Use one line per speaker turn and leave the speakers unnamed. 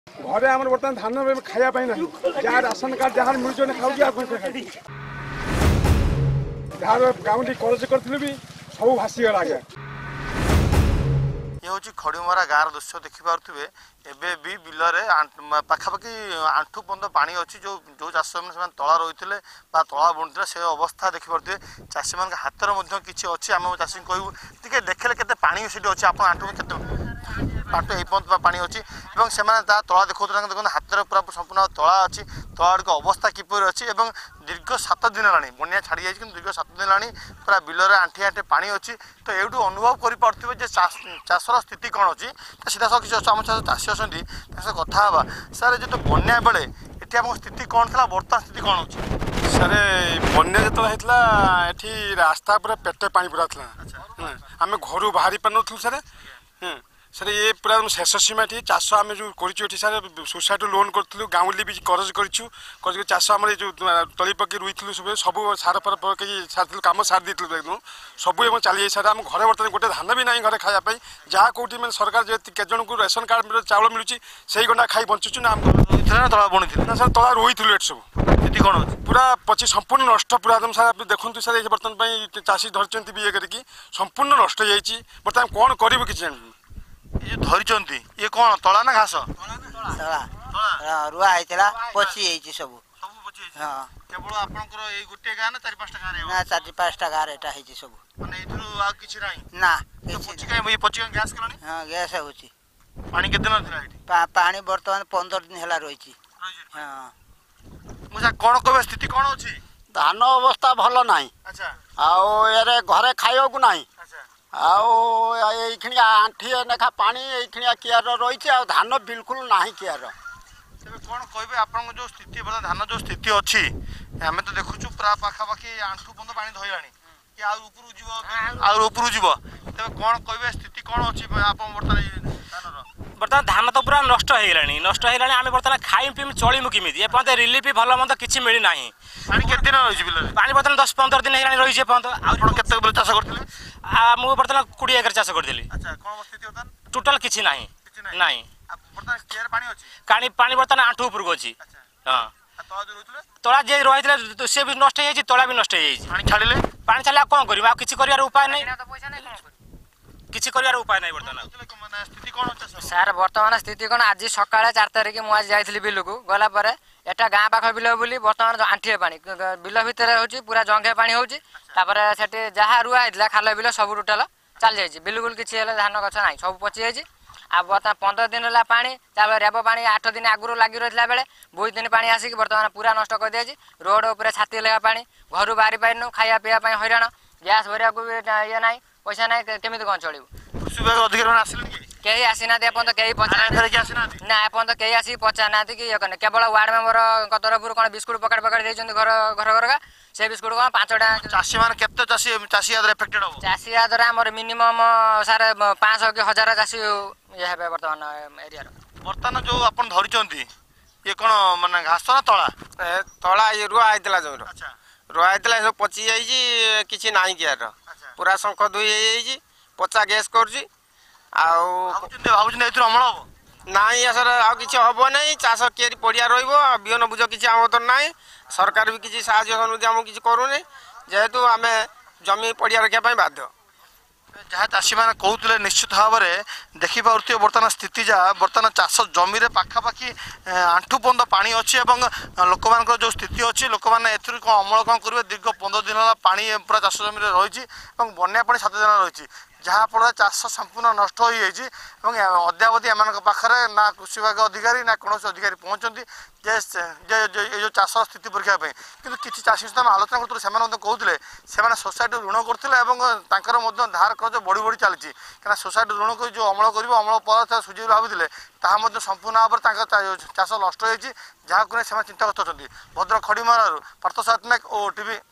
घरे आम बर्तमान धान खायापी ना जहाँ राशन कार्ड जहाँ मिलूँ खाऊ जहाँ गाँव कलेज करूँ भी सब भासीगला आज्ञा
ये हूँ खड़ीमरा गाँव दृश्य देखिपे एवं भी बिलरे पाखापाखि आंठू पर्यंत पानी अच्छी जो जो चाष से तला रही तला बुणुते से अवस्था देखिपे चाषी मान हाथ किसी अच्छी आम चाषी कहूँ टे देखले के पानी से अच्छे आप आंठू के आंठू ये पर्यंत पानी अच्छी से तला देखते देखते हाथ पूरा संपूर्ण तला अच्छी तला अवस्था किपर अच्छी दीर्घ 7 दिन है बनिया छाड़ी जाए दीर्घ 7 दिन है पूरा बिलर आंठी आंठी पानी अच्छी तो ये अनुभव कर चाषर स्थिति कौन अच्छी सीधा सब किसी आम चाषी अच्छा कथा हाँ सर जो बन्या बेले ये आम स्थिति कौन था बर्तमान स्थिति कौन अच्छी
सर बन्या जो होता ये रास्ता पूरा पेटे पानी पूरा था आम घर बाहरी पार सर सर ये पूरा शेष सीमा थी चाष आम जो कर सर सोसाइटी लोन करूँ गाँवली भी करज कर चाष आम जो तली पकई रुई सब सब सार फार पकई सारी कम सारी देती सब चली सर आम घर बर्तमान गोटे धान भी ना घर खायापी जहाँ कौटी मैंने सरकार के जन को रेशन कार्ड चाउल मिलूँ से गंडा खाई बंचुचु ना
तला बुणी
ना सर तला रोई सब
स्थिति कौन
पूरा पची संपूर्ण नष्ट पूरा एकदम सर आप देखते सर ये बर्तमान चाषी धरती भी ये करके संपूर्ण नष्ट हो बर्तमान कौन कर कि
ये धरी ये कौन तला ना घास
रुआ होता पची सब
केवल आपनकर ए गुटे गाँ ना 4-5टा गाँ रे
ना 4-5टा गाँ रे एटा हेची सब
माने इथरु आ किछि नाही
ना
तो पची काई पची गैस कलानी
हां गैस होची
पानी केते दिन थिला एठी
पानी वर्तमान 15 दिन हला रहिची हां
मुजा कोन को स्थिति कोन अछि
धान अवस्था भल ना
अच्छा
आउ यारे घरे खाइयो को नाही
अच्छा
आउ एखिनिया आंठी नेखा पानी एखिनिया कियार रहिছে आ धान बिल्कुल नाही कियार
तबे कोन कहबे आपन जो स्थिति बला धान जो स्थिति अछि हमें तो देखुछु पूरा पाखा पाखी आंठू बंद पानी धइलानी कि आ ऊपर जीवो तबे कोन कहबे स्थिति कोन अछि आपन
बर्तमान धान तो पूरा नष्ट हो गलानी आम बर्तमान खाई पी चलू किमी एपर्त रिलीफ भल मंद किसी मिली ना
पानी केते दिन रही बिल
पानी बर्तमान 10-15 दिन है रही
केते चाष करथिले
मुझे बर्तमान 20 एकर चाष करी
अच्छा कोन स्थिति होता
टोटाल किसी ना ना
बर्तमान क्लियर पानी अछि
पानी बर्तमान आंठू ऊपर को अच्छी हाँ तला जे रही सी भी नष्ट हो तला भी नष्ट हो पानी छाड़े कौन कर किसी कर उपाय नहीं किसी कर उपाय नहीं बर्तमान
स्थिति कौन
सार बर्तमान स्थिति कौन आज सकाଳେ 4 तारिख मुझे जाइली बिल को गला एटा गाँ पाख बिल बोली बर्तमान आंठिए पानी बिल भितर हो पूरा जंघे पानी हो जहाँ रुआ होता खाल बिल सब टोटाल चली जाइए बिल्कुल किसी धान गछ ना सब पची जाइए आ बर्तमान 15 दिन है पानी रेब पानी 8 दिन आगुरी लगी रही बेले बहुत दिन पानी आसिक बर्तमान पूरा नष्ट कर दी रोड उपर छाती लगा पानी घर बाहरी पारनु खाया पीवा हैरान गैस भरिया को भी ये ना पैसा ना केमी कौन चलू कहीं आसीना एपर्त कहीं ना एपर्त कहीं आसिक पचाना कि ये करना केवल वार्ड मेम्बर तरफ कौन बिस्कुट पकड़ पकड़ देते घर घर से बिस्कुट कौन 5टा
चाषी मान केते चाषी एफेक्टेड हो
चाषी द्वारा आम मिनिमम सार 500 कि 1000 चाषी ये है बर्तमान एरिया
बर्तमान जो आप धरी ये कौन माने घास ना तला
तला ये रुआ आइतला जो रुआ आइतला सब पची जाइए किछि नाही कियार पूरा शंख धुई जाइए पचा गैस करजी
भावुन अमल हम
नाई सर आउ किसी हम ना चाष किए पड़िया रहीन बुझ किसी आम तो ना सरकार भी किसी साहय आमको किसी करूनी जेहेतु आम जमी पड़िया रखापी बाध्य
जहाँ चाषी मैंने कहते निश्चित भाव में देखिपे बर्तमान स्थिति जहाँ बर्तमान चाष जमी पाखापाखि आंठू पर्यंत पानी अच्छी लोक मान जो स्थिति अच्छी लोक मैंने अमल कौन करेंगे दीर्घ 15 दिन है पानी पूरा चाष जमी रही बन्या पानी 7 दिन रही जहाँफल चाष संपूर्ण नष्ट हो अद्यावधि एम पाखे ना कृषि विभाग अधिकारी ना कौन अधिकारी पहुँचती जो चाष स्थिति परीक्षा कि किसी चाषी सहित आलोचना करूँ से कहते से सोसाइटी ऋण करते धार कर्ज बढ़ी बढ़ी चली क्या सोसाइटी ऋण कर जो अमल कर अमल पर सुझे भावुले ताहा संपूर्ण भाव में चाष नष्ट हो जहाँ चिंताग्रस्त अच्छा भद्रक खड़ीमरारू पार्थसारथी नायक OdishaTV।